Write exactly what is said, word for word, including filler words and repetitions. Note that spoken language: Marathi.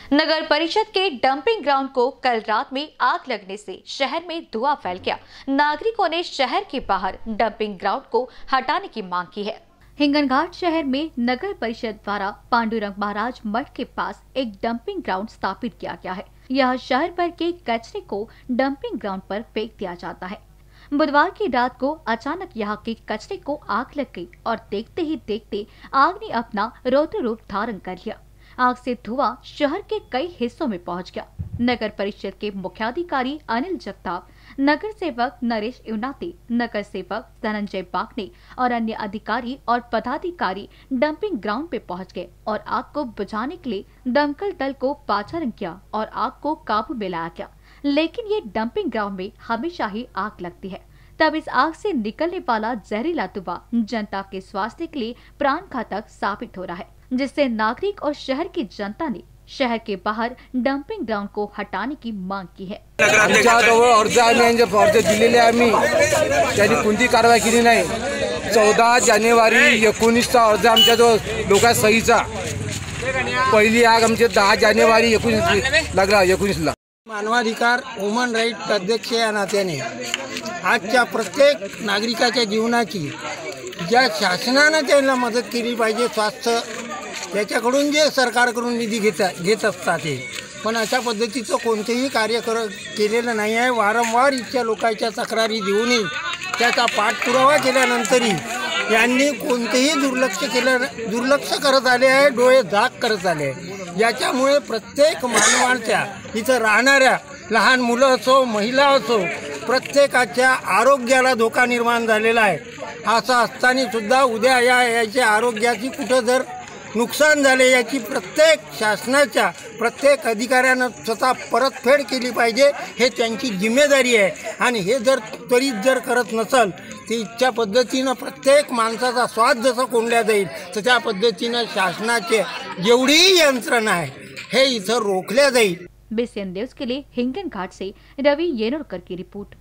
नगर परिषद के डंपिंग ग्राउंड को कल रात में आग लगने से शहर में धुआं फैल गया। नागरिकों ने शहर के बाहर डंपिंग ग्राउंड को हटाने की मांग की है। हिंगनघाट शहर में नगर परिषद द्वारा पांडुरंग महाराज मठ के पास एक डंपिंग ग्राउंड स्थापित किया गया है। यह शहर भर के कचरे को डंपिंग ग्राउंड पर फेंक दिया जाता है। बुधवार की रात को अचानक यहाँ के कचरे को आग लग गई और देखते ही देखते आग ने अपना रौद्र रूप धारण कर लिया। आग से धुआं शहर के कई हिस्सों में पहुंच गया। नगर परिषद के मुख्याधिकारी अनिल जगताप, नगर सेवक नरेश इवनाते, नगर सेवक धनंजय बागने और अन्य अधिकारी और पदाधिकारी डंपिंग ग्राउंड पे पहुंच गए और आग को बुझाने के लिए दमकल दल को पाचारण किया और आग को काबू में लाया गया। लेकिन ये डंपिंग ग्राउंड में हमेशा ही आग लगती है। तब इस आग से निकलने वाला जहरीला धुआं जनता के स्वास्थ्य के लिए प्राण घातक साबित हो रहा है, जिससे नागरिक और शहर की जनता ने शहर के बाहर डंपिंग ग्राउंड को हटाने की मांग की है। अर्ज आम्ही अर्ज दिलेले आम्ही त्यांनी कोणती कारवाई केली नाही। चौदा जानेवारी एकोणीसचा अर्ज आमच्या जो लोका सहीचा पहिली आग आमचे दहा जानेवारी एकोणीस लागला एकोणीसला। मानवाधिकार ह्युमन राईट अध्यक्ष या नात्याने आजच्या प्रत्येक नागरिकाच्या जीवनाची ज्या शासनाने त्यांना मदत केली पाहिजे, स्वास्थ्य त्याच्याकडून जे सरकारकडून निधी घेता घेत असतात ते, पण अशा पद्धतीचं कोणतेही कार्य कर केलेलं नाही आहे। वारंवार इथच्या लोकांच्या तक्रारी देऊनही त्याचा पाठपुरावा केल्यानंतरही यांनी कोणतेही दुर्लक्ष केलं दुर्लक्ष करत आले आहे, डोळे झाक करत आले। याच्यामुळे प्रत्येक मानवाच्या इथं राहणाऱ्या लहान मुलं असो महिला असो प्रत्येकाच्या आरोग्याला धोका निर्माण झालेला आहे। असं असताना सुद्धा उद्या या याच्या आरोग्याची कुठं जर नुकसान झाले याची प्रत्येक शासनाच्या प्रत्येक अधिकाऱ्यानं स्वतः परतफेड केली पाहिजे, हे त्यांची जिम्मेदारी आहे। आणि हे जर त्वरित जर करत नसेल तर इच्छा पद्धतीनं प्रत्येक माणसाचा श्वास जसं कोंडल्या जाईल तर त्या पद्धतीनं शासनाचे जेवढीही यंत्रणा आहे हे इथं रोखल्या जाईल। बीसीएन न्यूज़ के लिए हिंगनघाट से रवि येनोरकर की रिपोर्ट।